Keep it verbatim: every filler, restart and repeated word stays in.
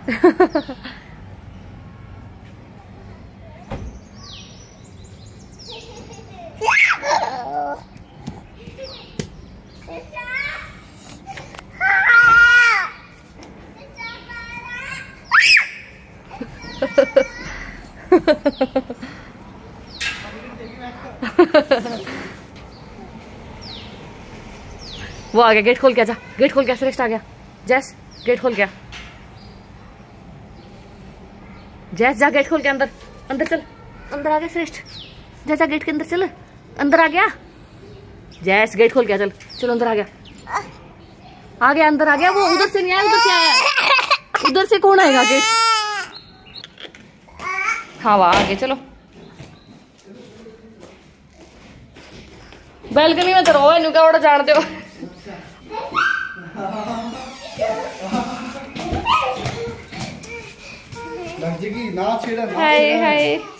वो आ गया, गेट खोल के आजा, गेट खोल के। श्रेष्ठ आ गया। जैस गेट खोल गया। जैस जा गेट खोल के अंदर, अंदर चल। अंदर आ गया श्रेष्ठ। जैसा गेट के अंदर चल। अंदर आ गया जैस, गेट खोल के चल। चलो अंदर आ गया, आ गया अंदर आ गया। वो उधर से नहीं आया, उधर से आया। उधर से कौन आएगा गेट? हाँ वहाँ आ गया। चलो बैल्कनी में तो रो नुका बड़ा जानते हो। ना छेड़ा, ना हाय हाय।